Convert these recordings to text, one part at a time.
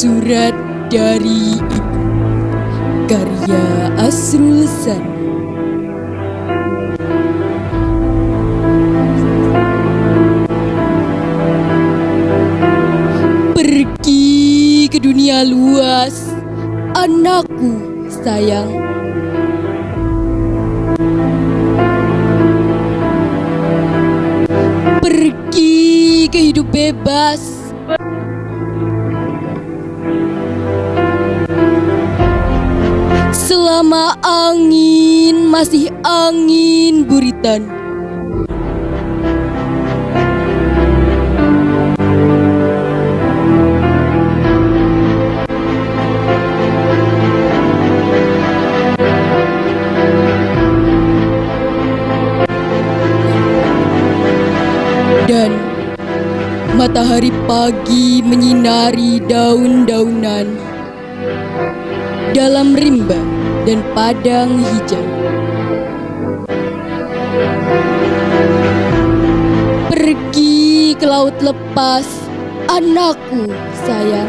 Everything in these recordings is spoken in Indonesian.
Surat dari Ibu, karya Asrul Sani. Pergi ke dunia luas, anakku sayang. Pergi ke hidup bebas. Selama angin masih angin buritan. Dan matahari pagi menyinari daun-daunan dalam rimba dan padang hijau. Pergi ke laut lepas, anakku sayang.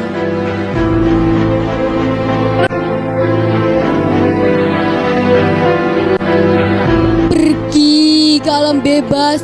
Pergi ke alam bebas.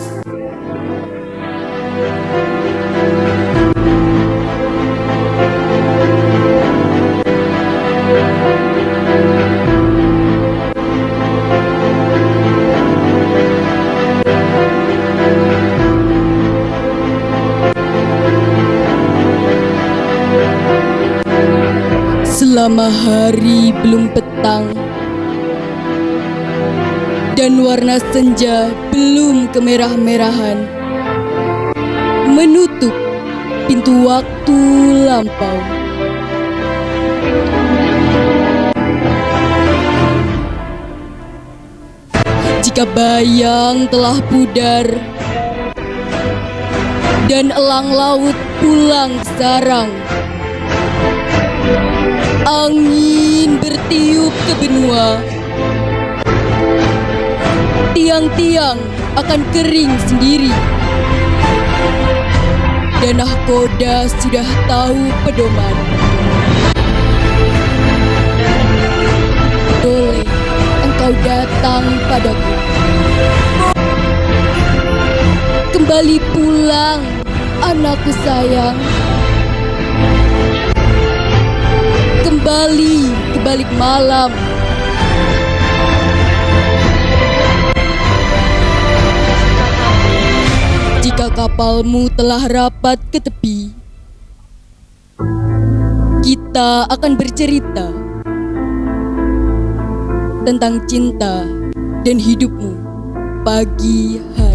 Selama hari belum petang dan warna senja belum kemerah-merahan, menutup pintu waktu lampau. Jika bayang telah pudar dan elang laut pulang sarang, angin bertiup ke benua, tiang-tiang akan kering sendiri, dan nahkoda sudah tahu pedoman. Boleh engkau datang padaku, kembali pulang anakku sayang. Kembali ke balik malam. Jika kapalmu telah rapat ke tepi, kita akan bercerita tentang cinta dan hidupmu pagi hari.